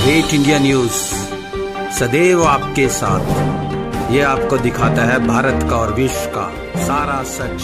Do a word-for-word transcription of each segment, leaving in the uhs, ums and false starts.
Great India news सदैव आपके साथ, ये आपको दिखाता है भारत का और विश्व का सारा सच।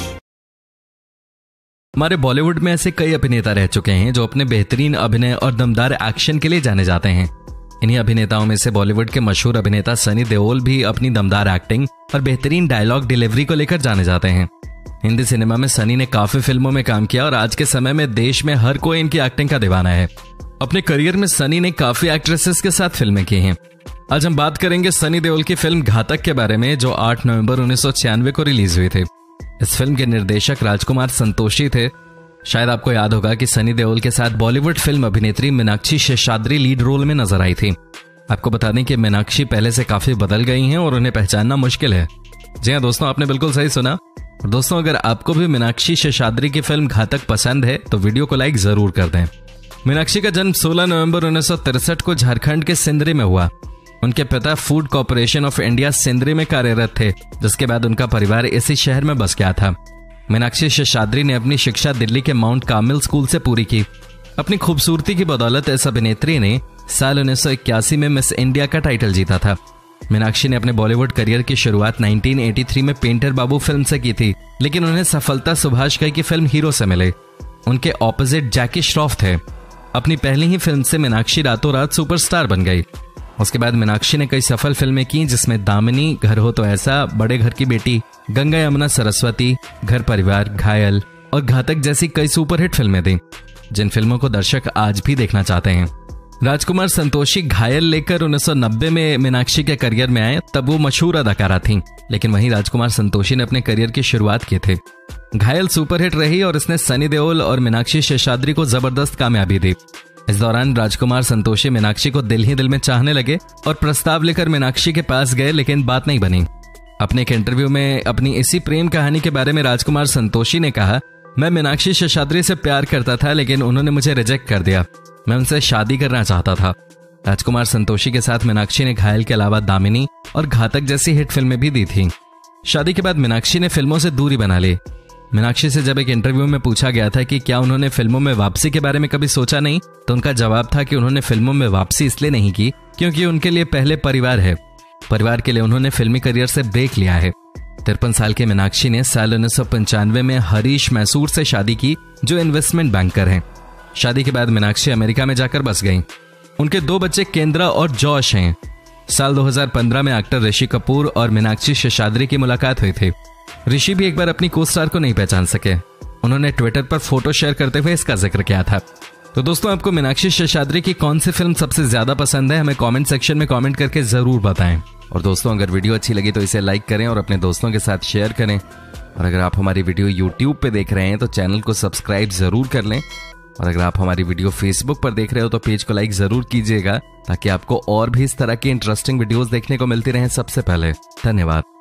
हमारे बॉलीवुड में ऐसे कई अभिनेता रह चुके हैं जो अपने बेहतरीन अभिनय और दमदार एक्शन के लिए जाने जाते हैं। इन्हीं अभिनेताओं में से बॉलीवुड के मशहूर अभिनेता सनी देओल भी अपनी दमदार एक्टिंग और बेहतरीन डायलॉग डिलीवरी को लेकर जाने जाते हैं। हिंदी सिनेमा में सनी ने काफी फिल्मों में काम किया और आज के समय में देश में हर कोई इनकी एक्टिंग का दीवाना है। अपने करियर में सनी ने काफी एक्ट्रेसेस के साथ फिल्में की हैं। आज हम बात करेंगे सनी देओल की फिल्म घातक के बारे में, जो आठ नवंबर उन्नीस सौ छियानवे को रिलीज हुई थी। इस फिल्म के निर्देशक राजकुमार संतोषी थे। शायद आपको याद होगा कि सनी देओल के साथ बॉलीवुड फिल्म अभिनेत्री मीनाक्षी शेषाद्री लीड रोल में नजर आई थी। आपको बता दें कि मीनाक्षी पहले से काफी बदल गई हैं और उन्हें पहचानना मुश्किल है। जी हाँ दोस्तों, आपने बिल्कुल सही सुना। दोस्तों, अगर आपको भी मीनाक्षी शेषाद्री की फिल्म घातक पसंद है तो वीडियो को लाइक जरूर कर दें। मीनाक्षी का जन्म सोलह नवंबर उन्नीस सौ तिरसठ को झारखंड के सिंदरी में हुआ। उनके पिता food corporation of India Sindri में कार्यरत थे, जिसके बाद उनका परिवार इसी शहर में बस गया था। मीनाक्षी शेषाद्री ने अपनी शिक्षा दिल्ली के माउंट कार्मेल स्कूल से पूरी की। अपनी खूबसूरती की बदौलत इस अभिनेत्री ने साल उन्नीस सौ इक्यासी में मिस इंडिया का टाइटल जीता था। मीनाक्षी ने अपने बॉलीवुड करियर की शुरुआत उन्नीस सौ तिरासी में पेंटर बाबू फिल्म से की थी, लेकिन उन्हें सफलता सुभाष घई की फिल्म हीरो से मिली। उनके ऑपोजिट जैकी श्रॉफ थे। अपनी पहली ही फिल्म से मीनाक्षी रातों रात सुपरस्टार बन गई। उसके बाद मीनाक्षी ने कई सफल फिल्में की, जिसमें दामिनी, घर हो तो ऐसा, बड़े घर की बेटी, गंगा यमुना सरस्वती, घर परिवार, घायल और घातक जैसी कई सुपरहिट फिल्में थीं, जिन फिल्मों को दर्शक आज भी देखना चाहते हैं। राजकुमार संतोषी घायल लेकर उन्नीस सौ नब्बे में मीनाक्षी के करियर में आए, तब वो मशहूर अदाकारा थीं, लेकिन वहीं राजकुमार संतोषी ने अपने करियर की शुरुआत की थी। घायल सुपरहिट रही और इसने सनी देओल और मीनाक्षी शेषाद्री को जबरदस्त कामयाबी दी। इस दौरान राजकुमार संतोषी मीनाक्षी को दिल ही दिल में चाहने लगे और प्रस्ताव लेकर मीनाक्षी के पास गए, लेकिन बात नहीं बनी। अपने एक इंटरव्यू में अपनी इसी प्रेम कहानी के बारे में राजकुमार संतोषी ने कहा, मैं मीनाक्षी शेषाद्री से प्यार करता था, लेकिन उन्होंने मुझे रिजेक्ट कर दिया। मैं उनसे शादी करना चाहता था। राजकुमार संतोषी के साथ मीनाक्षी ने घायल के अलावा दामिनी और घातक जैसी हिट फिल्में भी दी थी। शादी के बाद मीनाक्षी ने फिल्मों से दूरी बना ली। मीनाक्षी से जब एक इंटरव्यू में पूछा गया था कि क्या उन्होंने फिल्मों में वापसी के बारे में कभी सोचा नहीं, तो उनका जवाब था कि उन्होंने फिल्मों में वापसी इसलिए नहीं की क्योंकि उनके लिए पहले परिवार है। परिवार के लिए उन्होंने फिल्मी करियर से ब्रेक लिया है। तिरपन साल के मीनाक्षी ने साल उन्नीस सौ पंचानवे में हरीश मैसूर से शादी की, जो इन्वेस्टमेंट बैंकर हैं। शादी के बाद मीनाक्षी अमेरिका में जाकर बस गईं। उनके दो बच्चे केंद्रा और जॉश हैं। साल दो हज़ार पंद्रह में एक्टर ऋषि कपूर और मीनाक्षी शेषाद्री की मुलाकात हुई थी। ऋषि भी एक बार अपनी को स्टार को नहीं पहचान सके। उन्होंने ट्विटर पर फोटो शेयर करते हुए इसका जिक्र किया था। तो दोस्तों, आपको मीनाक्षी शेषाद्री की कौन सी फिल्म सबसे ज्यादा पसंद है, हमें कमेंट सेक्शन में कमेंट करके जरूर बताएं। और दोस्तों, अगर वीडियो अच्छी लगी तो इसे लाइक करें और अपने दोस्तों के साथ शेयर करें। और अगर आप हमारी वीडियो यूट्यूब पे देख रहे हैं तो चैनल को सब्सक्राइब जरूर कर लें। और अगर आप हमारी वीडियो फेसबुक पर देख रहे हो तो पेज को लाइक जरूर कीजिएगा, ताकि आपको और भी इस तरह की इंटरेस्टिंग वीडियोस देखने को मिलती रहें सबसे पहले। धन्यवाद।